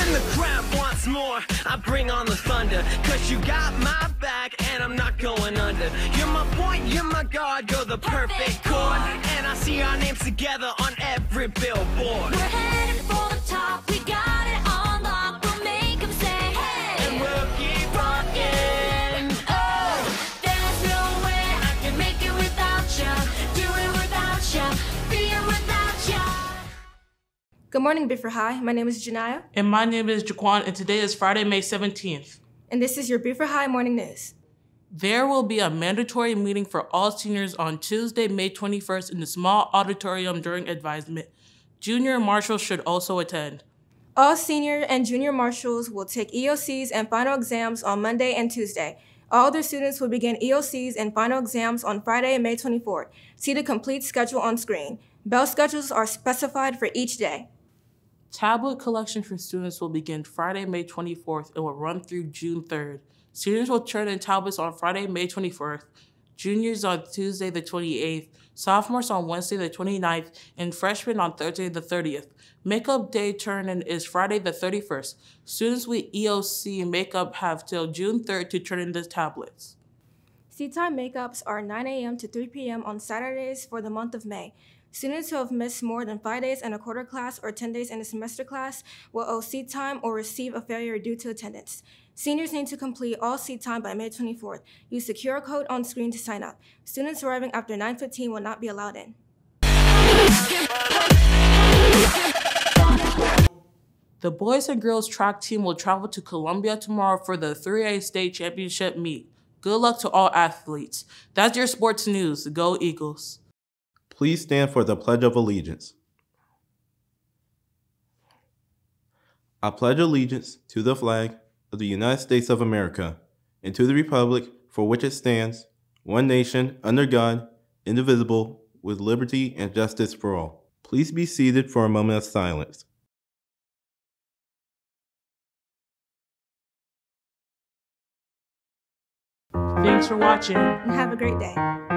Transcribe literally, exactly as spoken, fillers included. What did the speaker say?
When the crowd wants more, I bring on the thunder. Cause you got my back and I'm not going under. You're my point, you're my guard, you're the perfect chord. And I see our names together on every billboard. We're headed for the top, we got it on lock. We'll make them say, hey, And we'll keep rocking. oh, there's no way I can make it without ya. Do it without ya, be it without ya. Good morning, Beaufort High. My name is Janaya. And my name is Jaquan, and today is Friday, May seventeenth. And this is your Beaufort High Morning News. There will be a mandatory meeting for all seniors on Tuesday, May twenty-first in the small auditorium during advisement. Junior marshals should also attend. All senior and junior marshals will take E O Cs and final exams on Monday and Tuesday. All other students will begin E O Cs and final exams on Friday, May twenty-fourth. See the complete schedule on screen. Bell schedules are specified for each day. Tablet collection for students will begin Friday, May twenty-fourth and will run through June third. Seniors will turn in tablets on Friday, May twenty-fourth, juniors on Tuesday the twenty-eighth, sophomores on Wednesday the twenty-ninth, and freshmen on Thursday the thirtieth. Makeup day turn-in is Friday the thirty-first. Students with E O C makeup have till June third to turn in the tablets. Seat-time makeups are nine a m to three p m on Saturdays for the month of May. Students who have missed more than five days in a quarter class or ten days in a semester class will owe seat time or receive a failure due to attendance. Seniors need to complete all seat time by May twenty-fourth. Use the Q R code on screen to sign up. Students arriving after nine fifteen will not be allowed in. The boys and girls track team will travel to Columbia tomorrow for the three A state championship meet. Good luck to all athletes. That's your sports news. Go Eagles. Please stand for the Pledge of Allegiance. I pledge allegiance to the flag of the United States of America and to the republic for which it stands, one nation, under God, indivisible, with liberty and justice for all. Please be seated for a moment of silence. Thanks for watching. And have a great day.